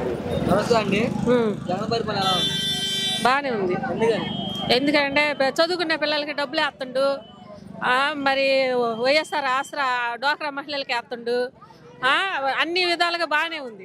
నమస్తే అండి. జగన్ పరిపాలన ఎలా ఉంది? బాగానే ఉంది. ఎందుకంటే చదువుకునే పిల్లలకి డబ్బులు వేస్తుండు, మరి వైఎస్ఆర్ ఆసరా డోక్రా మహిళలకి వేస్తుండు, అన్ని విధాలుగా బాగానే ఉంది.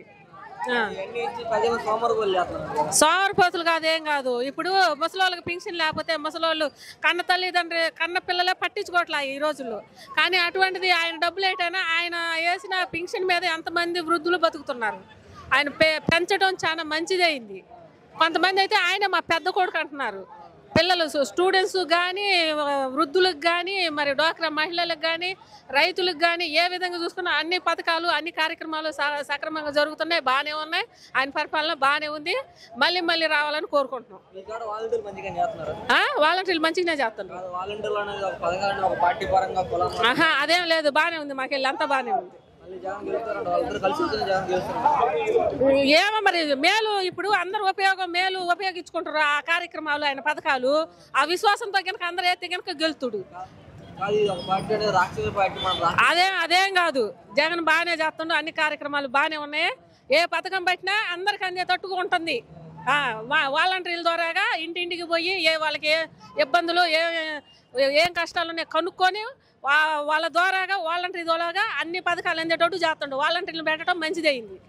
సోమరిపోతులు కాదు, ఏం కాదు. ఇప్పుడు ముసలోళ్ళకి పింఛన్ లేకపోతే ముసలోళ్ళు కన్న తల్లిదండ్రి కన్న పిల్లలే పట్టించుకోవట్లా ఈ రోజుల్లో. కానీ అటువంటిది ఆయన డబ్బులు ఏంటైనా ఆయన వేసిన పింఛన్ మీద ఎంతమంది వృద్ధులు బతుకుతున్నారు. ఆయన పెంచడం చాలా మంచిదైంది. కొంతమంది అయితే ఆయన మా పెద్ద కొడుకు అంటున్నారు. పిల్లలు స్టూడెంట్స్ కానీ, వృద్ధులకు కానీ, మరి డోక్రా మహిళలకు కానీ, రైతులకు కానీ ఏ విధంగా చూసుకున్నా అన్ని పథకాలు అన్ని కార్యక్రమాలు సక్రమంగా జరుగుతున్నాయి, బాగానే ఉన్నాయి. ఆయన పరిపాలన బాగానే ఉంది. మళ్ళీ మళ్ళీ రావాలని కోరుకుంటున్నాం. వాలంటీర్లు మంచిగానే చేస్తున్నారు. అదేం లేదు, బాగానే ఉంది. మాకెళ్ళి అంతా బాగానే ఉంది. ఏమో మరి మేలు ఇప్పుడు అందరు మేలు ఉపయోగించుకుంటారు ఆ కార్యక్రమాలు, ఆయన పథకాలు. ఆ విశ్వాసంతో కనుక అందరూ అయితే కనుక గెలుతుడు. అదేం కాదు, జగన్ బాగానే చేస్తుండు. అన్ని కార్యక్రమాలు బాగానే ఉన్నాయి. ఏ పథకం పట్టినా అందరికి అందేటట్టుగా ఉంటుంది. వాలంటీర్ల ద్వారాగా ఇంటింటికి పోయి వాళ్ళకి ఏ ఇబ్బందులు ఏం కష్టాలు ఉన్నాయి కనుక్కొని వాళ్ళ ద్వారాగా వాలంటీర్ ద్వారాగా అన్ని పథకాలు అందేటట్టు చేస్తుండు. వాలంటీర్లు పెట్టడం మంచిదైంది.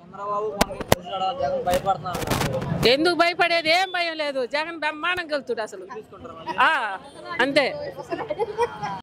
ఎందుకు భయపడేది? ఏం భయం లేదు. జగన్ బ్రహ్మాండంగా గెలుతుడు అసలు. అంతే.